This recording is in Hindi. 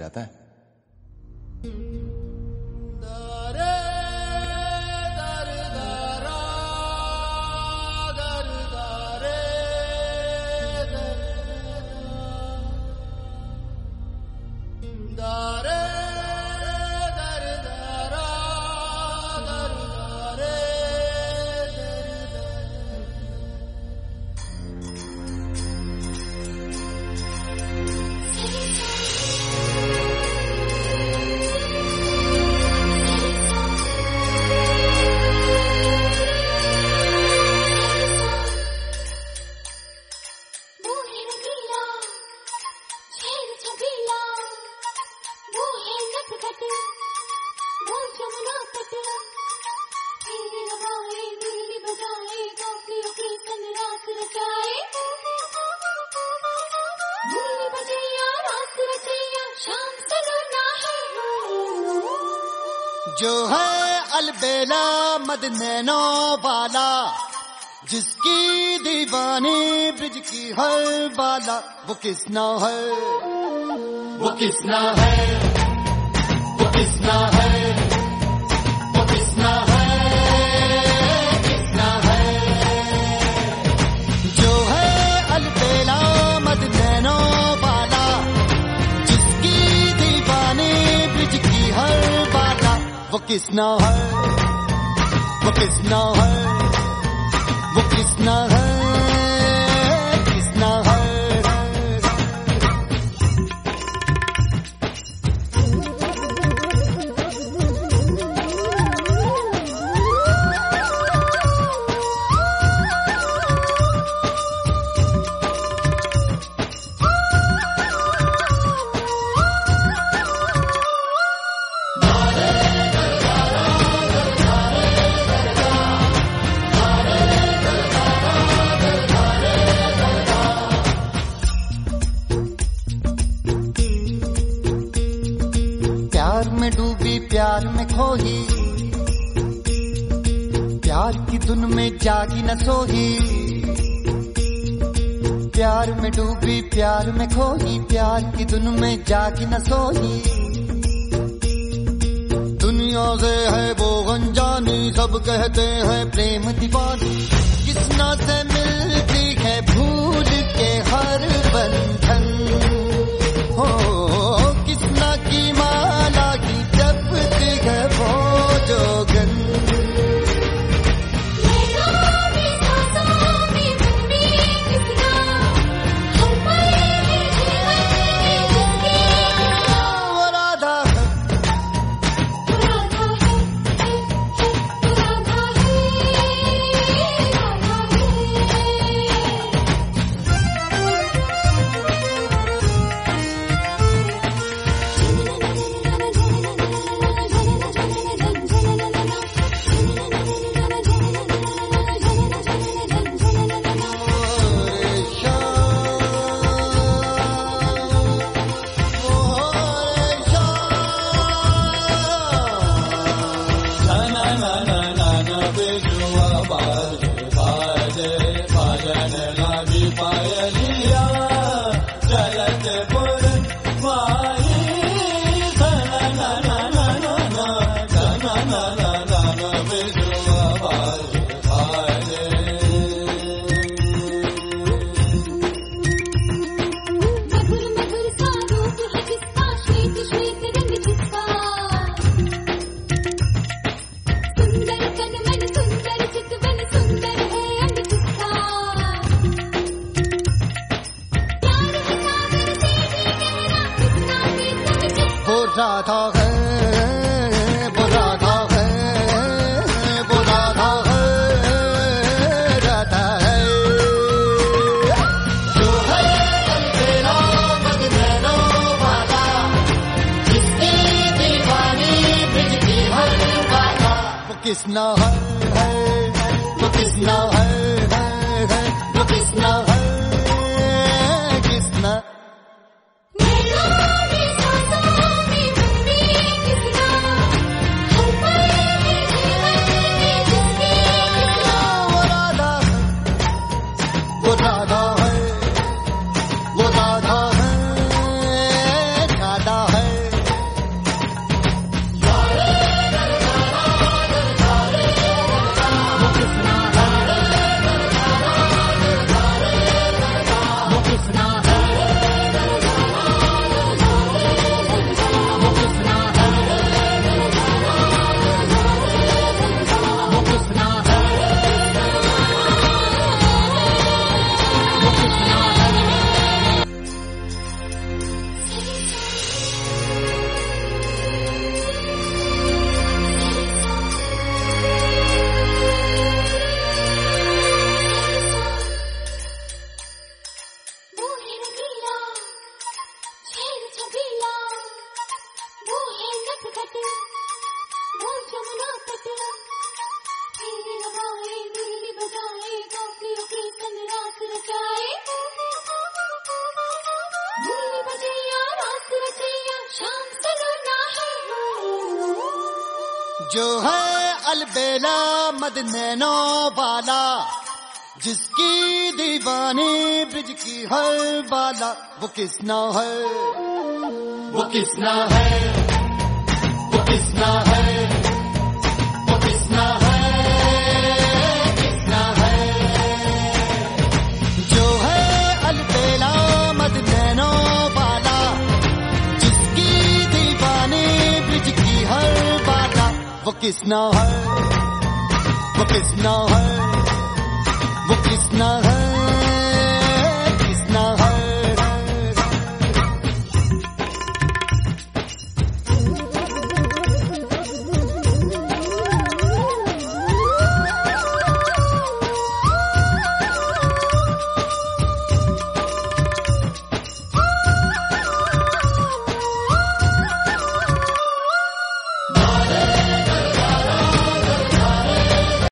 जाता है। जो है अलबेला मद नैनो वाला, जिसकी दीवानी ब्रिज की हर बाला, वो किसना है, वो किसना है, वो किसना है, वो किसना है, किसना है। जो है अलबेला मद नैनो वाला, जिसकी दीवानी ब्रिज की हर बाला, वो किसना है, वो किसना है, वो किसना है, किसना है। प्यार में डूबी प्यार में खोही, प्यार की धुन में जागी न सोही। प्यार में डूबी प्यार में खोही, प्यार की धुन में जागी न सोही। दुनिया से है वो अनजानी, सब कहते हैं प्रेम दीवानी। किसना से मिलती है भूल के हर बंधन, हो किसना की माला की जपती है वो जोगन। राधा है, वो राधा है, वो राधा है, राधा है। जो है अलबेला मद नैनो वाला, जिसकी दीवानी ब्रिज की हर बाला, वो किसना है, वो किसना है, वो किसना है, किसना। वो राधा है, वो राधा है, राधा है। शाम सलोना है। जो है अलबेला मद नैनो वाला, जिसकी दीवानी ब्रिज की हर बाला, वो किसना है, वो किसना है, वो किसना है, वो किसना है, किसना है। जो है अलबेला मद नैनो वाला, जिसकी दीवानी ब्रिज की हर बाला, वो किसना है, वो किसना है, वो किसना है।